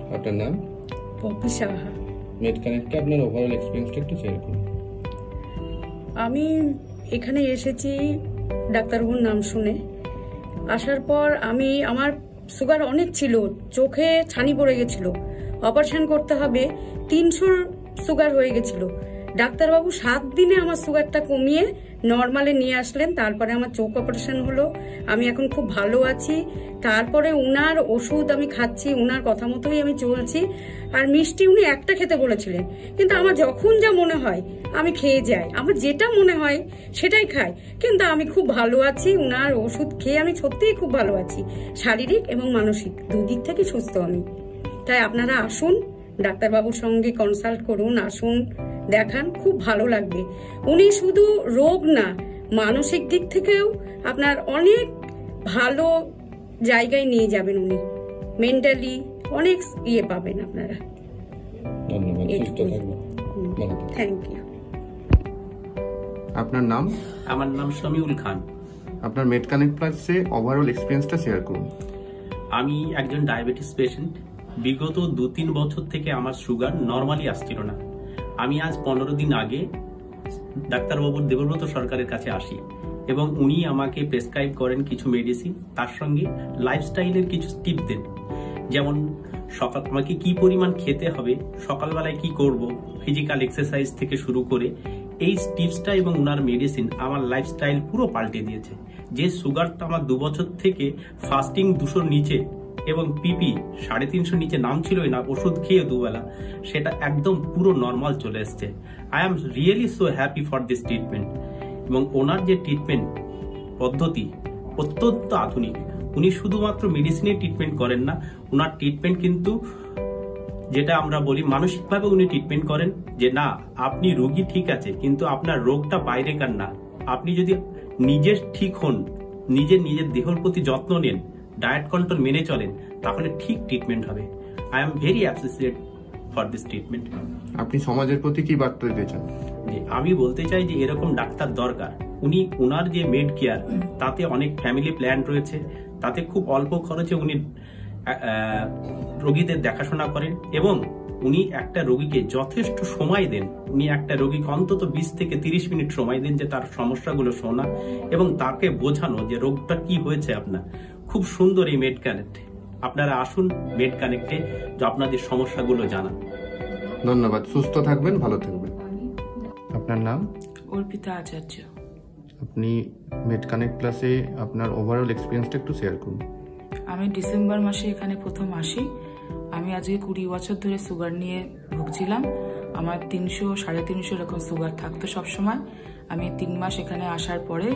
আপনার নাম? Poppy Saha. Made কানেক্টে আপনার ওভারঅল এক্সপিরিয়েন্সটা একটু শেয়ার করুন। আমি এখানে এসেছি ডাক্তারবাবুর নাম শুনে। আসার পর আমার সুগার অনেক ছিল, চোখে ছানি পড়ে গেছিল, অপারেশন করতে হবে, 300 সুগার হয়ে গেছিল। ডাক্তারবাবু 7 দিনে আমার সুগারটা কমিয়ে নর্মালে নিয়ে আসলেন। তারপরে আমার চোখ অপারেশন হলো, আমি এখন খুব ভালো আছি। তারপরে উনার ওষুধ আমি খাচ্ছি, উনার কথা মতোই আমি চলছি। আর মিষ্টি উনি একটা খেতে বলেছিলেন, কিন্তু আমার যখন যা মনে হয় আমি খেয়ে যাই, আমার যেটা মনে হয় সেটাই খাই। কিন্তু আমি খুব ভালো আছি, উনার ওষুধ খেয়ে আমি সত্যিই খুব ভালো আছি, শারীরিক এবং মানসিক দুদিক থেকে সুস্থ আমি। তাই আপনারা আসুন, ডাক্তারবাবুর সঙ্গে কনসাল্ট করুন, আসুন দেখান, খুব ভালো লাগবে। উনি শুধু রোগ না, মানসিক দিক থেকেও আপনার অনেক ভালো জায়গায় নিয়ে যাবেন। উনি মেন্টালি অনেক পাবেন আপনারা। ধন্যবাদ, সুস্থ থাকবেন। Thank you. আপনার নাম? আমার নাম শমিউল খান। আপনার মেড কানেক্ট প্লাসে ওভারঅল এক্সপিরিয়েন্সটা শেয়ার করুন। আমি একজন ডায়াবেটিস পেশেন্ট। বিগত 2-3 বছর থেকে আমার সুগার নর্মালি আসছিল না। আমি আজ 15 দিন আগে ডাক্তারবাবু দেবব্রত সরকারের কাছে আসি এবং উনি আমাকে প্রেসক্রাইব করেন কিছু মেডিসিন, তার সঙ্গে লাইফস্টাইলের কিছু টিপ দেন। যেমন আমাকে কি পরিমাণ খেতে হবে, সকালবেলায় কি করব, ফিজিক্যাল এক্সারসাইজ থেকে শুরু করে এই টিপসটা এবং ওনার মেডিসিন আমার লাইফস্টাইল পুরো পাল্টে দিয়েছে। যে সুগারটা আমার 2 বছর থেকে ফাস্টিং 200 নিচে এবং পিপি 350 নিচে নামছিলই না, ওষুধ খেয়ে দুবেলা, সেটা একদম পুরো নর্মাল চলে এসছে। I am really so happy for this treatment. এবং ওনার যে ট্রিটমেন্ট পদ্ধতি অত্যন্ত আধুনিক। উনি শুধুমাত্র মেডিসিনে ট্রিটমেন্ট করেন না, ওনার ট্রিটমেন্ট কিন্তু যেটা আমরা বলি মানসিকভাবে উনি ট্রিটমেন্ট করেন। যে না, আপনি রোগী ঠিক আছে, কিন্তু আপনার রোগটা বাইরেকার না। আপনি যদি নিজের ঠিক হন, নিজের দেহের প্রতি যত্ন নেন, ডায়েট কন্ট্রোল মেনে চলেন, তাহলে ঠিক ট্রিটমেন্ট হবে। I am very appreciate for this treatment. আপনি সমাজের প্রতি কি বার্তা দিতে চান? আমি বলতে চাই যে এরকম ডাক্তার দরকার। উনার যে মেড কেয়ার, তাতে অনেক ফ্যামিলি প্ল্যান রয়েছে, তাতে খুব অল্প খরচে উনি রোগীদের দেখাশোনা করেন এবং উনি একটা রোগীকে যথেষ্ট সময় দেন। উনি একটা রোগীকে অন্তত 20 থেকে 30 মিনিট সময় দেন যে তার সমস্যাগুলো শোনা এবং তাকে বোঝানো যে রোগটা কি হয়েছে আপনার। খুব সুন্দর এই মেড কানেক্ট। আপনারা আসুন মেড কানেক্টে, যে আপনাদের সমস্যাগুলো জানান। ধন্যবাদ, সুস্থ থাকবেন, ভালো থাকবেন। আপনার নাম? অর্পিতা আচার্য। আপনি মেড কানেক্ট প্লাসে আপনার ওভারঅল এক্সপিরিয়েন্সটা একটু শেয়ার করুন। আমি ডিসেম্বর মাসে এখানে প্রথম আসি। আমি আজকে 20 বছর ধরে সুগার নিয়ে ভুগছিলাম। আমার 300, 350 এরকম সুগার থাকতো সবসময়। আমি 3 মাস এখানে আসার পরে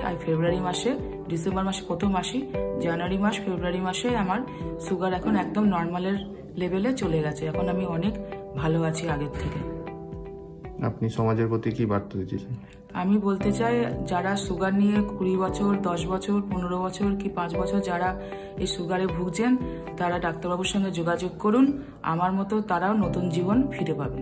ডিসেম্বর মাসে প্রথম আসি, জানুয়ারি মাস, ফেব্রুয়ারি মাসে আমার সুগার এখন একদম নর্মালের লেভেলে চলে গেছে। এখন আমি অনেক ভালো আছি আগের থেকে। আপনি সমাজের প্রতি কি বার্তা দিতে চান? আমি বলতে চাই, যারা সুগার নিয়ে 20 বছর, 10 বছর, 15 বছর কি 5 বছর যারা এই সুগারে ভুগছেন, তারা ডাক্তারবাবুর সঙ্গে যোগাযোগ করুন। আমার মতো তারাও নতুন জীবন ফিরে পাবেন।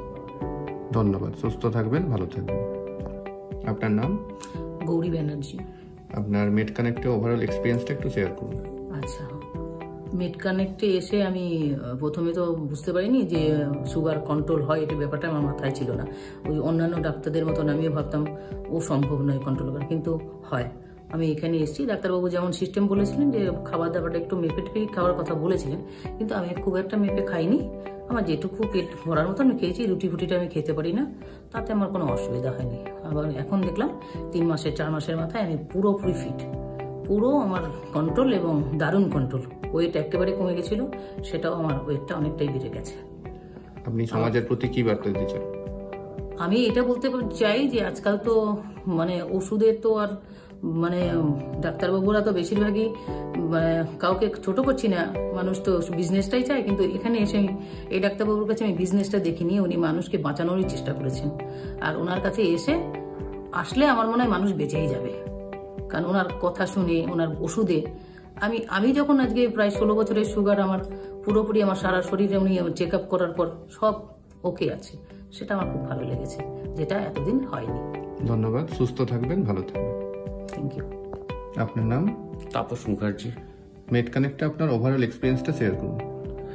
ধন্যবাদ, সুস্থ থাকবেন, ভালো থাকবেন। আপনার নাম? গৌরী ব্যানার্জি। আপনার মেড কানেক্টে ওভারঅল এক্সপিরিয়েন্সটা একটু শেয়ার করুন। আচ্ছা, মেড কানেক্টে এসে আমি প্রথমে তো বুঝতে পারিনি যে সুগার কন্ট্রোল হয়, এটা ব্যাপারটা আমার মাথায় ছিল না। ওই অন্যান্য ডাক্তারদের মতন আমিও ভাবতাম ও সম্ভব নয় কন্ট্রোল করা, কিন্তু হয়। আমি এখানে এসেছি, ডাক্তারবাবু যেমন সিস্টেম বলেছিলেন যে খাবার দাবারটা একটু মেপে টেপে খাওয়ার কথা বলেছিলেন, কিন্তু আমি খুব একটা মেপে খাইনি। আমার যেটুকু পেট ভরার মতো আমি খেয়েছি, রুটি ফুটিটা আমি খেতে পারি না, তাতে আমার কোনো অসুবিধা হয়নি। আবার এখন দেখলাম 3 মাসের 4 মাসের মাথায় আমি পুরোপুরি ফিট, পুরো আমার কন্ট্রোল এবং দারুণ কন্ট্রোল। ওয়েট একেবারে কমে গেছিল, সেটাও আমার ওয়েটটা অনেকটাই বেড়ে গেছে। আপনি সমাজের প্রতি কি বার্তা দিতে চান? আমি এটা বলতে চাই যে আজকাল তো ওষুধের তো আর ডাক্তারবাবুরা তো বেশিরভাগই কাউকে ছোট করছি না, মানুষ তো বিজনেসটাই চায়। কিন্তু এখানে এসে আমি এই ডাক্তারবাবুর কাছে আমি বিজনেসটা দেখিনি, উনি মানুষকে বাঁচানোরই চেষ্টা করেছেন। আর ওনার কাছে আসলে আমার মনে হয় মানুষ বেঁচেই যাবে, কারণ ওনার কথা শুনে, ওনার ওষুধে আমি যখন আজকে প্রায় 16 বছরের সুগার আমার পুরোপুরি আমার সারা শরীরে উনি চেক আপ করার পর সব ওকে আছে, সেটা আমার খুব ভালো লেগেছে, যেটা এতদিন হয়নি। ধন্যবাদ, সুস্থ থাকবেন, ভালো থাকবেন। Thank you. আপনার নাম? তাপস মুখার্জি। মেড কানেক্টে আপনার ওভারঅল এক্সপিরিয়েন্সটা শেয়ার করুন।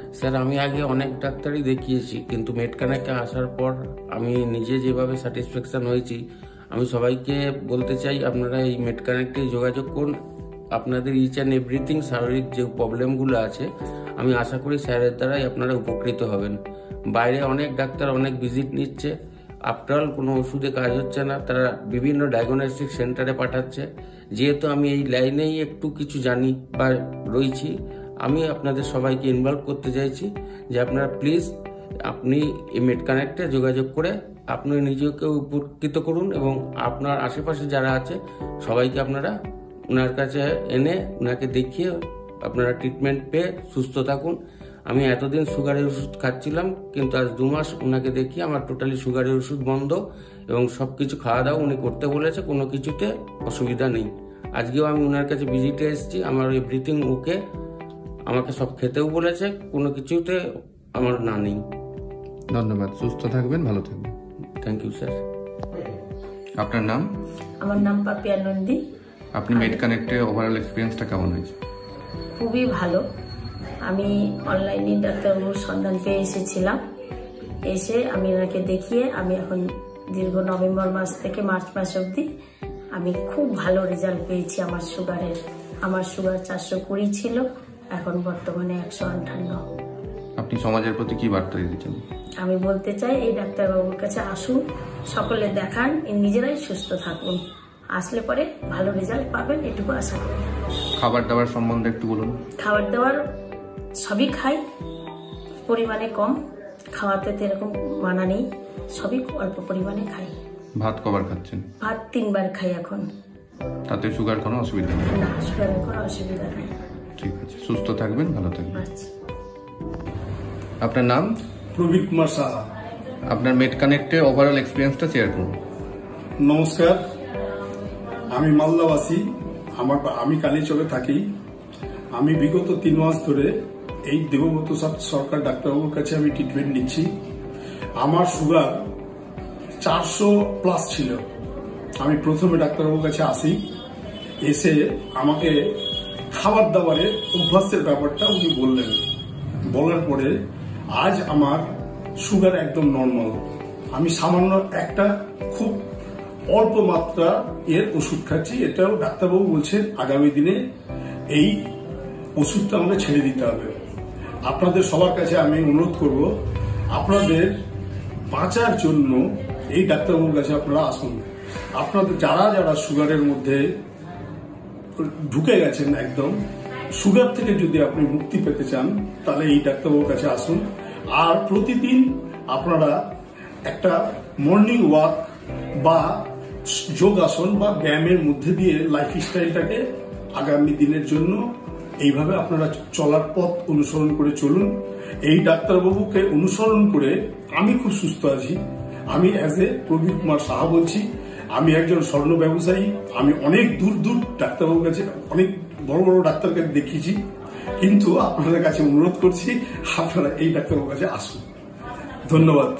স্যার আমি আগে অনেক ডাক্তারই দেখিয়েছি, কিন্তু মেডকানেক্টে আসার পর আমি নিজে যেভাবে স্যাটিসফ্যাকশন হয়েছি, আমি সবাইকে বলতে চাই আপনারা এই মেডকানেক্টে যোগাযোগ করুন। আপনাদের ইচ অ্যান্ড এভরিথিং শারীরিক যে প্রবলেমগুলো আছে, আমি আশা করি স্যারের দ্বারাই আপনারা উপকৃত হবেন। বাইরে অনেক ডাক্তার অনেক ভিজিট নিচ্ছে, আফটারঅল কোনো ওষুধে কাজ হচ্ছে না, তারা বিভিন্ন ডায়াগনস্টিক সেন্টারে পাঠাচ্ছে। যেহেতু আমি এই লাইনেই একটু কিছু জানি বা রয়েছি, আমি আপনাদের সবাইকে ইনভলভ করতে চাইছি যে আপনারা প্লিজ আপনি এই মেডকানেক্টে যোগাযোগ করে আপনি নিজেকে উপকৃত করুন এবং আপনার আশেপাশে যারা আছে সবাইকে আপনারা ওনার কাছে এনে ওনাকে দেখিয়ে আপনারা ট্রিটমেন্ট পেয়ে সুস্থ থাকুন। আমি এতদিন সুগারের ওষুধ খাচ্ছিলাম, কিন্তু আজ 2 মাস ওনাকে দেখিয়ে আমার টোটালি সুগারের ওষুধ বন্ধ এবং সব কিছু খাওয়া দাওয়া উনি করতে বলেছে, কোনো কিছুতে অসুবিধা নেই। আজকেও আমি ওনার কাছে ভিজিটে এসেছি, আমার এভরিথিং ওকে, আমাকে সব খেতেও বলেছে, কোনো কিছুতে আমার না নেই। ধন্যবাদ, সুস্থ থাকবেন, ভালো থাকবেন। Thank you sir. আপনার নাম? আমার নাম পাপিয়া নন্দী। আপনি মেডকানেক্টে ওভারঅল এক্সপিরিয়েন্সটা কেমন হয়েছে? খুবই ভালো। আমি অনলাইনে ডাক্তারবাবুর সন্ধান পেয়ে এসেছিলাম, এসে আমি ওনাকে দেখিয়ে আমি এখন দীর্ঘ নভেম্বর মাস থেকে মার্চ মাস অবধি আমি খুব ভালো রেজাল্ট পেয়েছি আমার সুগারের। আমার সুগার 420 ছিল, এখন বর্তমানে 158। আপনি সমাজের প্রতি কি বার্তা দিচ্ছেন? আমি বলতে চাই এই ডাক্তারবাবুর কাছে আসুন, সকলে দেখান, নিজেরাই সুস্থ থাকুন, আসলে পরে ভালো রেজাল্ট পাবেন, এটুকু আশা করি। খাবার দাবার সম্বন্ধে একটু বলুন। খাবার দাবার সবই খাই, পরিমাণে কম, খাওয়াতে তো এরকম মানা নেই, সবই অল্প পরিমাণে খাই। ভাত কবার খাচ্ছেন? ভাত 3 বার খাই এখন। তাতে সুগার কোনো অসুবিধা নেই? না, সুগারের কোনো অসুবিধা নেই। ঠিক আছে, সুস্থ থাকবেন, ভালো থাকবেন। আচ্ছা। আপনার নাম? প্রবীর কুমার সাহা। আপনার মেডকানেক্টে ওভারঅল এক্সপিরিয়েন্সটা শেয়ার করুন। নমস্কার, আমি মালদাবাসী, আমি কালীচকে থাকি। আমি বিগত 3 মাস ধরে এই দেবব্রত সরকার ডাক্তারবাবুর কাছে আমি ট্রিটমেন্ট নিচ্ছি। আমার সুগার 400+ ছিল। আমি প্রথমে ডাক্তারবাবুর কাছে আসি, এসে আমাকে খাবার দাবারের অভ্যাসের ব্যাপারটা উনি বললেন। বলার পরে আজ আমার সুগার একদম নর্মাল। আমি সামান্য একটা খুব অল্প মাত্রা এর ওষুধ খাচ্ছি। এটাও ডাক্তারবাবু বলছেন আগামী দিনে এই ওষুধটা আমাকে ছেড়ে দিতে হবে। আপনাদের সবার কাছে আমি অনুরোধ করব, আপনাদের বাঁচার জন্য এই ডাক্তারবাবুর কাছে আপনারা আসুন। আপনাদের যারা যারা সুগারের মধ্যে ঢুকে গেছেন, একদম সুগার থেকে যদি আপনি মুক্তি পেতে চান, তাহলে এই ডাক্তারবাবুর কাছে আসুন। আর প্রতিদিন আপনারা একটা মর্নিং ওয়াক বা যোগাসন বা ব্যায়ামের মধ্যে দিয়ে লাইফ স্টাইলটাকে আগামী দিনের জন্য এইভাবে আপনারা চলার পথ অনুসরণ করে চলুন। এই ডাক্তারবাবুকে অনুসরণ করে আমি খুব সুস্থ আছি। আমি অ্যাজ এ প্রবীর কুমার সাহা বলছি। আমি একজন স্বর্ণ ব্যবসায়ী। আমি অনেক দূর দূর ডাক্তারবাবুর কাছে, অনেক বড় বড় ডাক্তারকে দেখিয়েছি, কিন্তু আপনাদের কাছে অনুরোধ করছি আপনারা এই ডাক্তারবাবুর কাছে আসুন। ধন্যবাদ।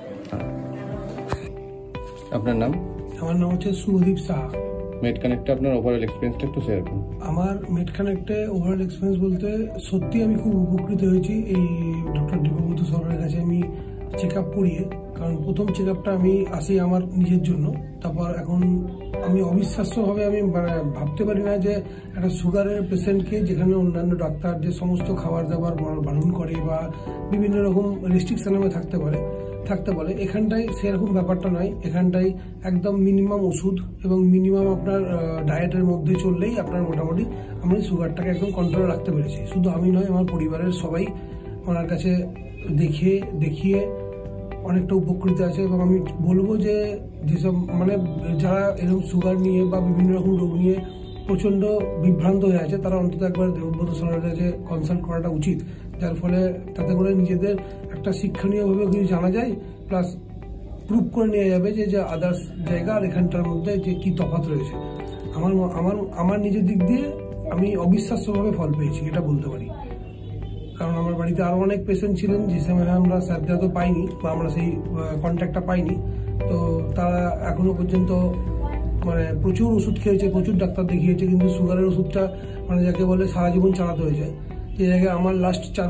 আপনার নাম? আমার নাম হচ্ছে শুভদীপ সাহা। মেডকানেক্টে আপনার ওভারঅল এক্সপিরিয়েন্সটা একটু শেয়ার করুন। আমার মেডকানেক্টে ওভারঅল এক্সপিরিয়েন্স বলতে সত্যি আমি খুব উপকৃত হয়েছি এই ডক্টর দেবব্রত সরকারের কাছে আমি চেক আপ করিয়ে। কারণ প্রথম চেক আপটা আমি আসি আমার নিজের জন্য, তারপর এখন আমি অবিশ্বাস্যভাবে আমি ভাবতে পারি না যে একটা সুগারের পেশেন্টকে, যেখানে অন্যান্য ডাক্তার যে সমস্ত খাবার দাবার বারণ করে বা বিভিন্ন রকম রেস্ট্রিকশনে থাকতে বলে, এখানটায় সেরকম ব্যাপারটা নয়। এখানটায় একদম মিনিমাম ওষুধ এবং মিনিমাম আপনার ডায়েটের মধ্যে চললেই আপনার মোটামুটি আমি সুগারটাকে একদম কন্ট্রোলে রাখতে পেরেছি। শুধু আমি নয়, আমার পরিবারের সবাই ওনার কাছে দেখিয়ে অনেকটা উপকৃত আছে। এবং আমি বলবো যে যেসব যারা এরকম সুগার নিয়ে বা বিভিন্ন রকম রোগ নিয়ে প্রচণ্ড বিভ্রান্ত হয়ে আছে, তারা অন্তত একবার দেবব্রত সরকারের কাছে কনসাল্ট করাটা উচিত, যার ফলে তাতে করে নিজেদের একটা শিক্ষণীয়ভাবে কিছু জানা যায়, প্লাস প্রুভ করে নেওয়া যাবে যে আদার্স জায়গা আর এখানটার মধ্যে যে কি তফাৎ রয়েছে। আমার নিজের দিক দিয়ে আমি অবিশ্বাস্যভাবে ফল পেয়েছি, এটা বলতে পারি। কারণ আমার বাড়িতে আরও অনেক পেশেন্ট ছিলেন, যে সময় আমরা স্যারকে হয়তো পাইনি বা আমরা সেই কন্ট্যাক্টটা পাইনি, তো তারা এখনো পর্যন্ত প্রচুর ওষুধ খেয়েছে, প্রচুর ডাক্তার দেখিয়েছে, কিন্তু সুগারের ওষুধটা যাকে বলে সারা জীবন চালাতে হয়ে যায়। এর আগে আমার লাস্ট 6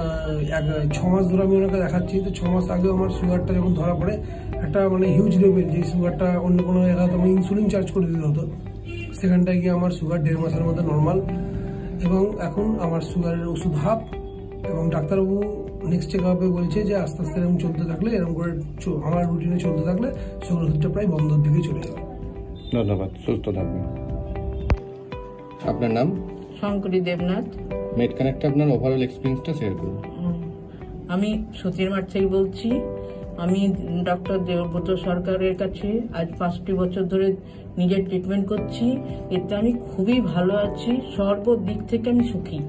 মাস ধরে আমি ওনাকে দেখাচ্ছি। তো 6 মাস আগে আমার সুগারটা যখন ধরা পড়ে একটা মানে হিউজ লেভেল, যে সুগারটা অন্য কোনো জায়গায় আমার ইনসুলিন চার্জ করে দিতে হতো, সেখানটায় গিয়ে আমার সুগার 1.5 মাসের মধ্যে নর্মাল। এবং এখন আমার সুগারের ওষুধ হাফ, এবং ডাক্তারবাবু নেক্সট চেক আপে বলছে যে আস্তে আস্তে এরকম চলতে থাকলে, এরকম করে আমার রুটিনে চলতে থাকলে সুগার ওষুধটা প্রায় বন্ধর দিকে চলে যাবে। ধন্যবাদ, সুস্থ থাকবেন। আপনার নাম? শঙ্করী দেবনাথ। মেড কানেক্টে আপনার ওভারঅল এক্সপিরিয়েন্সটা শেয়ার করুন। আমি সতীর মাঠ থেকে বলছি। আমি ডক্টর দেবব্রত সরকারের কাছে আজ 5টি বছর ধরে নিজের ট্রিটমেন্ট করছি। এতে আমি খুবই ভালো আছি, সর্বদিক থেকে আমি সুখী।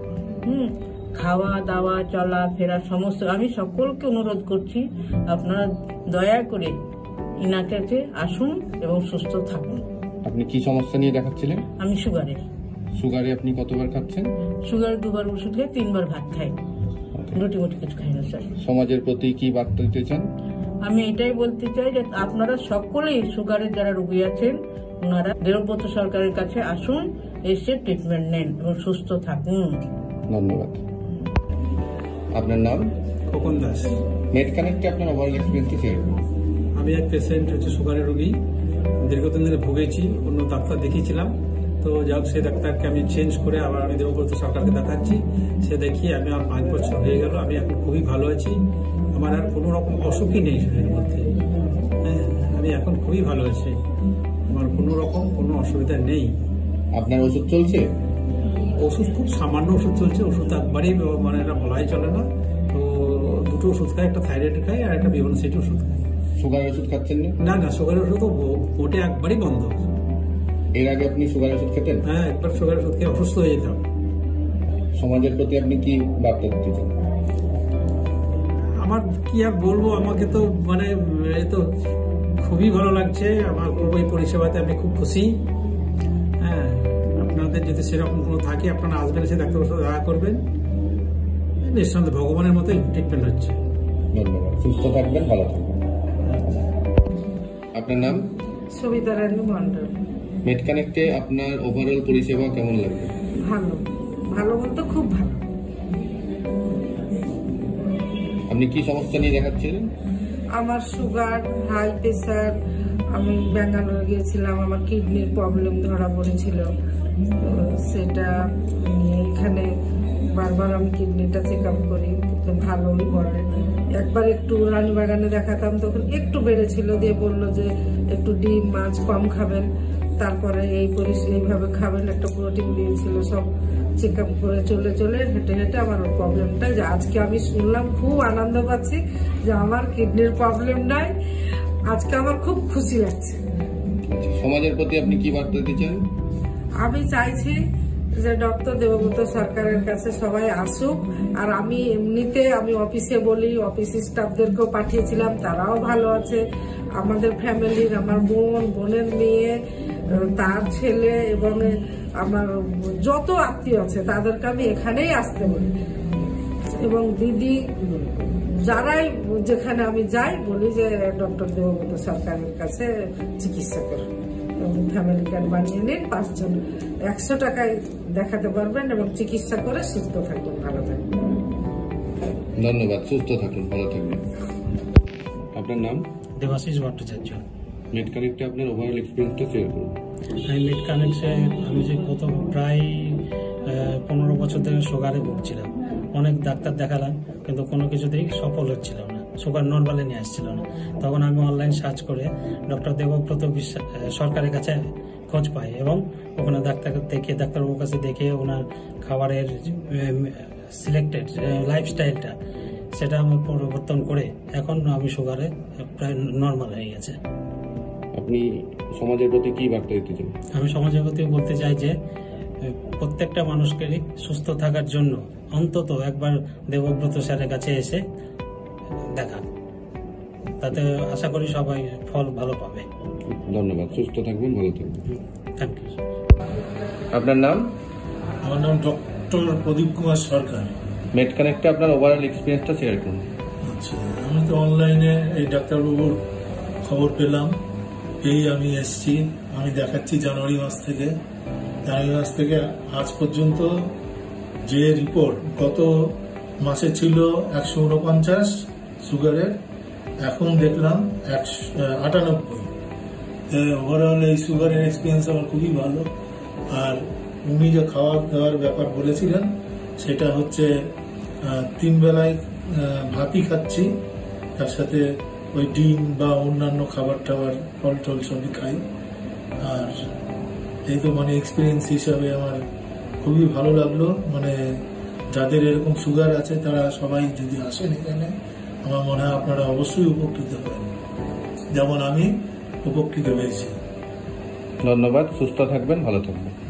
খাওয়া দাওয়া চলা ফেরা সমস্ত, আমি সকলকে অনুরোধ করছি আপনারা দয়া করে ইনার কাছে আসুন এবং সুস্থ থাকুন। আপনি কি সমস্যা নিয়ে দেখাচ্ছিলেন? আমি সুগারের। সুগারে আপনি কতবার খাচ্ছেন? সুগার 2বার ওষুধ খাই, 3বার ভাত খাই, রুটি মুটি কিছু খাই না স্যার। সমাজের প্রতি কি বার্তা দিতে চান? আমি এটাই বলতে চাই যে আপনারা সকলেই সুগারের যারা রোগী আছেন ওনারা দেবব্রত সরকারের কাছে আসুন, এসে ট্রিটমেন্ট নেন এবং সুস্থ থাকুন। ধন্যবাদ। আপনার নাম? খোকন দাস। মেড কানেক্টে আপনার ওভারঅল এক্সপিরিয়েন্সটা শেয়ার করুন। আমি এক পেশেন্ট সুগারের রোগী, দীর্ঘদিন ধরে ভুগেছি, অন্য ডাক্তার দেখিয়েছিলাম। তো যাই হোক, সেই ডাক্তারকে আমি চেঞ্জ করে আবার আমি দেবব্রত সরকারকে দেখাচ্ছি। সে দেখিয়ে আমি আমার 5 বছর হয়ে গেল। আমি এখন খুবই ভালো আছি, আমার আর কোনো রকম অসুখই নেই শরীরের মধ্যে। হ্যাঁ, আমি এখন খুবই ভালো আছি, আমার কোনো রকম কোনো অসুবিধা নেই। আপনার ওষুধ চলছে? ওষুধ খুব সামান্য ওষুধ চলছে, ওষুধ একবারই মানে এটা বলাই চলে না। তো 2টো ওষুধ খাই, একটা থাইরয়েড খাই আর একটা B1C ওষুধ খাই। সুগারের ওষুধ খাচ্ছেন না? না না, সুগারের ওষুধ মোটে একবারই বন্ধ। এর আগে আপনি সুগারের ওষুধ খেতেন? হ্যাঁ, একবার সুগারের ওষুধ খেয়ে অসুস্থ হয়ে যেতাম। সমাজের প্রতি আপনি কি বার্তা দিতে চান? আমার কি আর বলবো, আমাকে তো মানে এই তো খুবই ভালো লাগছে, আমার এই পরিষেবাতে আমি খুব খুশি। হ্যাঁ, আপনাদের যদি সেরকম কোনো থাকে আপনারা আসবেন, এসে ডাক্তারের সাথে দেখা করবেন। নিঃসন্দেহে ভগবানের মতোই ট্রিটমেন্ট হচ্ছে। ধন্যবাদ, সুস্থ থাকবেন, ভালো থাকবেন। আপনার নাম? সবিতা রানী মন্ডল। মেড কানেক্টে আপনার ওভারঅল পরিষেবা কেমন লাগবে? ভালো, ভালো বলতে খুব ভালো। আপনি কি সমস্যা নিয়ে দেখাচ্ছিলেন? আমার সুগার, হাই প্রেসার, আমি ব্যাঙ্গালোর গিয়েছিলাম, আমার কিডনির প্রবলেম ধরা পড়েছিল। তো সেটা নিয়ে এখানে বারবার আমি কিডনিটা চেক আপ করি, তো ভালোই বলে। একবার একটু রানীবাগানে দেখাতাম, তখন একটু বেড়েছিল, দিয়ে বললো যে একটু ডিম মাছ কম খাবেন, তারপরে এইভাবে খাবেন, একটা প্রোটিন দিয়েছিল। সব চেক আপ করে চলে চলে হেঁটে হেঁটে আমার প্রবলেমটা, যে আজকে আমি শুনলাম, খুব আনন্দ পাচ্ছি যে আমার কিডনির প্রবলেম নাই। আজকে আমার খুব খুশি লাগছে। সমাজের প্রতি আপনি কি বার্তা দিতে চান? আমি চাইছি যে ডক্টর দেবব্রত সরকারের কাছে সবাই আসুক। আর আমি এমনিতে আমি অফিসে বলি, অফিস স্টাফদেরকেও পাঠিয়েছিলাম, তারাও ভালো আছে। আমাদের ফ্যামিলির, আমার বোনের মেয়ে, তার ছেলে এবং আমার যত আত্মীয় আছে তাদেরকে আমি এখানেই আসতে বলি। এবং দিদি যারাই যেখানে আমি যাই বলি যে ডক্টর দেবব্রত সরকারের কাছে চিকিৎসা করুন এবং ফ্যামিলি কার্ড বানিয়ে নিন। 5 জন 100 টাকায় দেখাতে পারবেন এবং চিকিৎসা করে সুস্থ থাকবেন, ভালো থাকবেন। ধন্যবাদ, সুস্থ থাকুন, ভালো থাকবেন। আপনার নাম? দেবাশিস ভট্টাচার্য। মেড কানেক্টে আপনার ওভারঅল এক্সপিরিয়েন্সটা শেয়ার করুন। মেড কানেক্টে আমি যে প্রায় 15 বছর ধরে সুগারে ভুগছিলাম। অনেক ডাক্তার দেখালাম, কিন্তু কোনো কিছুতেই সফল হচ্ছিলাম না, সুগার নর্মালে নিয়ে আসছিল না। তখন আমি অনলাইন সার্চ করে ডক্টর দেবব্রত সরকারের কাছে খোঁজ পাই এবং ওখানে ডাক্তারবাবুর কাছে দেখে ওনার খাবারের সিলেক্টেড লাইফস্টাইলটা সেটা আমার পরিবর্তন করে এখন আমি সুগারে প্রায় নর্মাল হয়ে গেছে। আপনি সমাজের প্রতি কি বার্তা দিতে চান? আমি সমাজের প্রতি বলতে চাই যে প্রত্যেকটা মানুষকে সুস্থ থাকার জন্য অন্তত একবার দেবব্রত স্যারের কাছে এসে দেখা, তাতে আশা করি সবাই ফল ভালো পাবে। ধন্যবাদ, সুস্থ থাকবেন, ভালো থাকবেন। Thank you. আপনার নাম? আমার নাম ডক্টর প্রদীপ কুমার সরকার। মেড কানেক্টে আপনার ওভারঅল এক্সপিরিয়েন্সটা শেয়ার করুন। আচ্ছা, আমি তো অনলাইনে এই ডাক্তারবাবুর খবর পেলাম, আমি এসছি। আমি দেখাচ্ছি জানুয়ারি মাস থেকে আজ পর্যন্ত যে রিপোর্ট গত মাসে ছিল 149 সুগারের, এখন দেখলাম 98। ওভারঅল এই সুগারের এক্সপিরিয়েন্স আমার খুবই ভালো। আর উনি যে খাওয়া দাওয়ার ব্যাপার বলেছিলেন সেটা হচ্ছে 3 বেলায় ভাতই খাচ্ছি, তার সাথে ওই ডিম বা অন্যান্য খাবার টাবার ফল টল সবই খাই। আর এই তো মানে এক্সপিরিয়েন্স হিসাবে আমার খুবই ভালো লাগলো। মানে যাদের এরকম সুগার আছে তারা সবাই যদি আসেন এখানে, আমার মনে হয় আপনারা অবশ্যই উপকৃত হবেন, যেমন আমি উপকৃত হয়েছি। ধন্যবাদ, সুস্থ থাকবেন, ভালো থাকবেন।